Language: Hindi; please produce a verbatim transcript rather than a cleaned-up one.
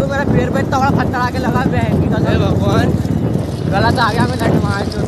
मेरे पेड़ पे इतना बड़ा पत्थर आके लगा बहन की कसम। भगवान गलत आ गया मैं लट मार